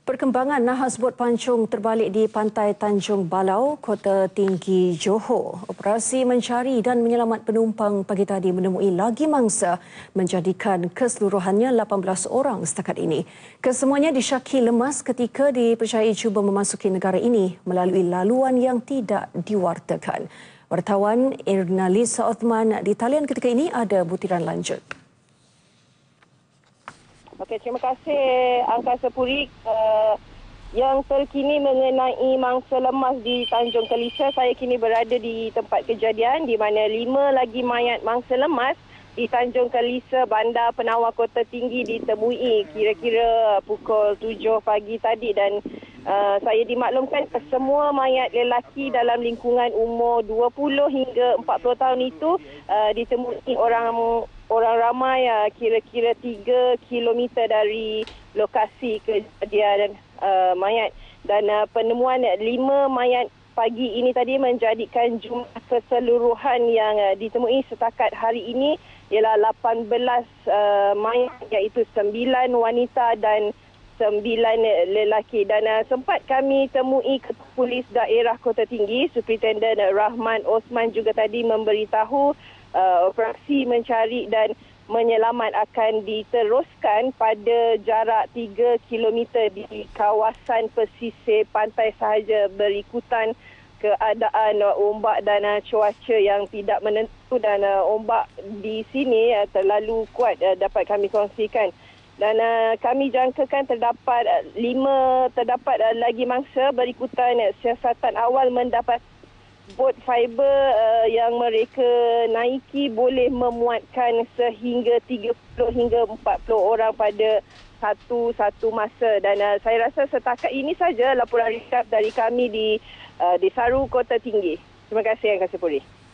Perkembangan nahas bot pancung terbalik di pantai Tanjung Balau, Kota Tinggi, Johor. Operasi mencari dan menyelamat penumpang pagi tadi menemui lagi mangsa menjadikan keseluruhannya 18 orang setakat ini. Kesemuanya disyaki lemas ketika dipercayai cuba memasuki negara ini melalui laluan yang tidak diwartakan. Wartawan Ernalisa Othman di talian ketika ini ada butiran lanjut. Okey, terima kasih Angkasa Puri. Yang terkini mengenai mangsa lemas di Tanjung Kelisa, saya kini berada di tempat kejadian di mana 5 lagi mayat mangsa lemas di Tanjung Kelisa, Bandar Penawar Kota Tinggi ditemui kira-kira pukul 7 pagi tadi dan saya dimaklumkan semua mayat lelaki dalam lingkungan umur 20 hingga 40 tahun itu ditemui orang ramai kira-kira 3 kilometer dari lokasi kejadian mayat dan penemuan 5 mayat pagi ini tadi menjadikan jumlah keseluruhan yang ditemui setakat hari ini ialah 18 mayat, iaitu 9 wanita dan 9 lelaki. Dan sempat kami temui Ketua Polis Daerah Kota Tinggi, Superintendent Rahman Osman juga tadi memberitahu operasi mencari dan menyelamat akan diteruskan pada jarak 3 km di kawasan pesisir pantai sahaja berikutan keadaan ombak dan cuaca yang tidak menentu dan ombak di sini terlalu kuat dapat kami kongsikan. Dan kami jangkakan terdapat lagi mangsa berikutan siasatan awal mendapat bot fiber yang mereka naiki boleh memuatkan sehingga 30 hingga 40 orang pada satu masa. Dan saya rasa setakat ini saja laporan ringkas dari kami di Saru Kota Tinggi. Terima kasih Angkasa Puri.